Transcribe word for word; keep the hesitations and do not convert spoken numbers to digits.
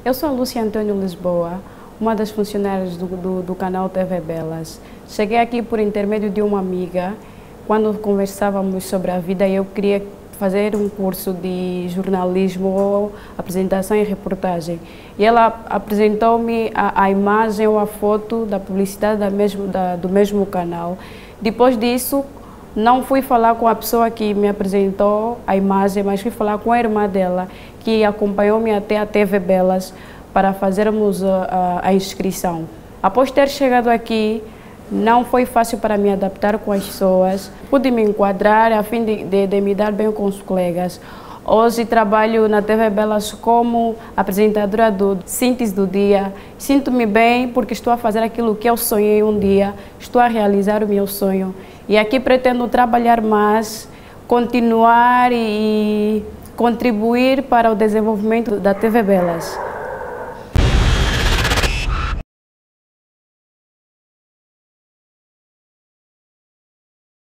Eu sou a Lúcia Antônio Lisboa, uma das funcionárias do, do, do canal T V Belas. Cheguei aqui por intermédio de uma amiga. Quando conversávamos sobre a vida, eu queria fazer um curso de jornalismo ou apresentação e reportagem. E ela apresentou-me a, a imagem ou a foto da publicidade da mesmo, da, do mesmo canal. Depois disso, não fui falar com a pessoa que me apresentou a imagem, mas fui falar com a irmã dela, que acompanhou-me até a T V Belas para fazermos a, a, a inscrição. Após ter chegado aqui, não foi fácil para me adaptar com as pessoas. Pude me enquadrar a fim de, de, de me dar bem com os colegas. Hoje trabalho na T V Belas como apresentadora do Síntese do Dia. Sinto-me bem porque estou a fazer aquilo que eu sonhei um dia, estou a realizar o meu sonho. E aqui pretendo trabalhar mais, continuar e contribuir para o desenvolvimento da T V Belas.